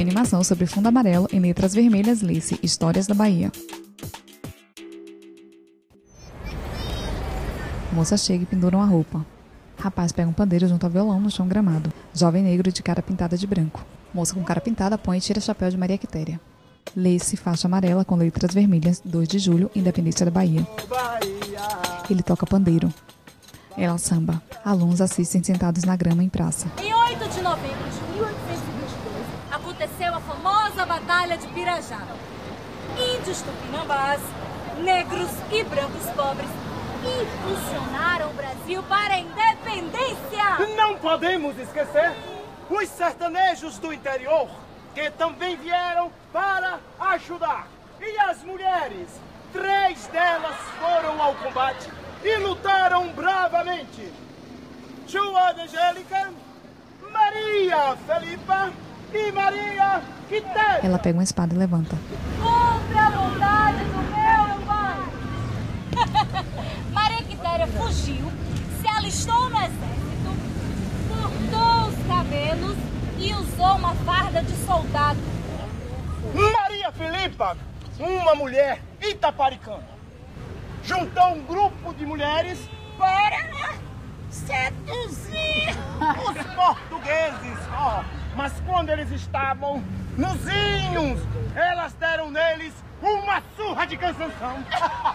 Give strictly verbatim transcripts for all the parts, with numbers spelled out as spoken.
animação sobre fundo amarelo em letras vermelhas, lê-se Histórias da Bahia. Moça chega e pendura uma roupa. Rapaz pega um pandeiro junto ao violão no chão gramado. Jovem negro de cara pintada de branco. Moça com cara pintada põe e tira chapéu de Maria Quitéria. Lê-se faixa amarela com letras vermelhas, dois de julho, Independência da Bahia. Ele toca pandeiro. Ela samba. Alunos assistem sentados na grama em praça. Em oito de novembro de mil oitocentos e vinte e dois, aconteceu a famosa Batalha de Pirajá. Índios tupinambás, negros e brancos pobres impulsionaram o Brasil para a independência. Não podemos esquecer os sertanejos do interior, que também vieram para ajudar. E as mulheres, três delas foram ao combate e lutaram bravamente. Joana Angélica, Maria Felipa e Maria Quitéria. Ela pega uma espada e levanta. Contra a vontade do meu pai. Maria Quitéria fugiu, se alistou no exército, cortou os cabelos e usou uma farda de soldado. Maria Felipa, uma mulher itaparicana, juntou um grupo de mulheres para seduzir os portugueses. Oh, mas quando eles estavam nos ínhos, elas deram neles uma surra de cansanção.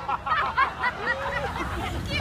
Que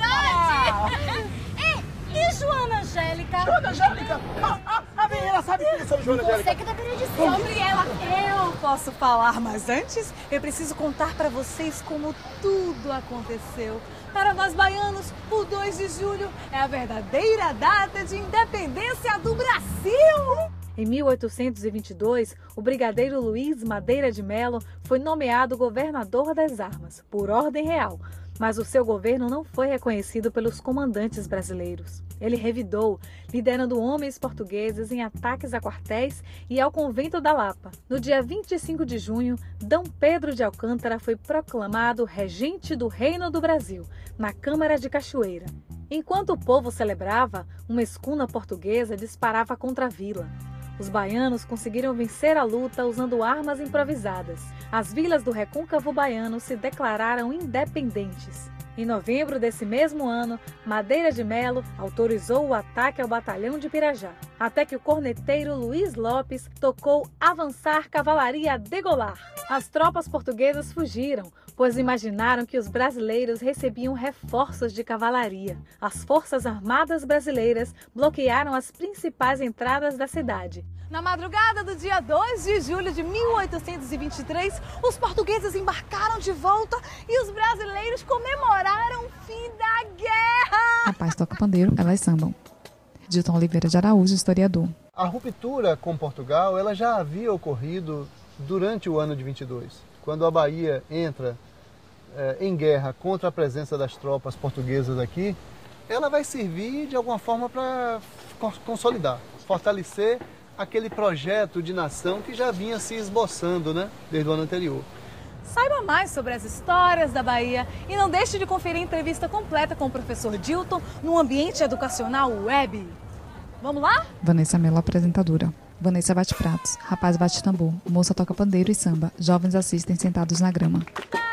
maldade! E, e Joana Angélica? Joana Angélica? Ah, ah, a menina sabe quem é sobre Joana Angélica? Você que deveria dizer sobre ela. Eu posso falar, mas antes eu preciso contar para vocês como tudo aconteceu. Para nós baianos, o dois de julho é a verdadeira data de independência do Brasil. Em mil oitocentos e vinte e dois, o brigadeiro Luiz Madeira de Melo foi nomeado governador das armas, por ordem real, mas o seu governo não foi reconhecido pelos comandantes brasileiros. Ele revidou, liderando homens portugueses em ataques a quartéis e ao convento da Lapa. No dia vinte e cinco de junho, D. Pedro de Alcântara foi proclamado regente do Reino do Brasil, na Câmara de Cachoeira. Enquanto o povo celebrava, uma escuna portuguesa disparava contra a vila. Os baianos conseguiram vencer a luta usando armas improvisadas. As vilas do recôncavo baiano se declararam independentes. Em novembro desse mesmo ano, Madeira de Melo autorizou o ataque ao batalhão de Pirajá, até que o corneteiro Luiz Lopes tocou Avançar Cavalaria Degolar. As tropas portuguesas fugiram, pois imaginaram que os brasileiros recebiam reforços de cavalaria. As forças armadas brasileiras bloquearam as principais entradas da cidade. Na madrugada do dia dois de julho de mil oitocentos e vinte e três, os portugueses embarcaram de volta e os brasileiros comemoraram o fim da guerra. Rapaz toca pandeiro, elas sambam. Dilton Oliveira de Araújo, historiador. A ruptura com Portugal ela já havia ocorrido durante o ano de vinte e dois, quando a Bahia entra eh, em guerra contra a presença das tropas portuguesas aqui. Ela vai servir de alguma forma para consolidar, fortalecer aquele projeto de nação que já vinha se esboçando, né, desde o ano anterior. Saiba mais sobre as histórias da Bahia e não deixe de conferir a entrevista completa com o professor Dilton no Ambiente Educacional Web. Vamos lá? Vanessa Mello, apresentadora. Vanessa bate pratos, rapaz bate tambor, moça toca pandeiro e samba, jovens assistem sentados na grama.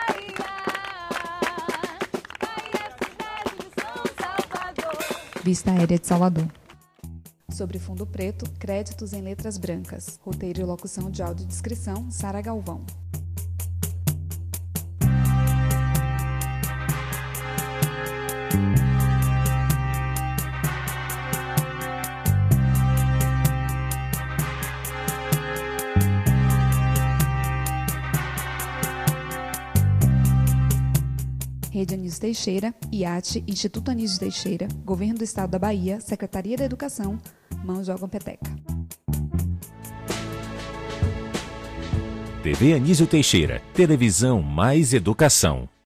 Vista aérea de Salvador. Sobre fundo preto, créditos em letras brancas. Roteiro e locução de audiodescrição, Sara Galvão. Rede Anísio Teixeira, I A T, Instituto Anísio Teixeira, Governo do Estado da Bahia, Secretaria da Educação, Mãos Jogam Peteca. T V Anísio Teixeira, televisão mais educação.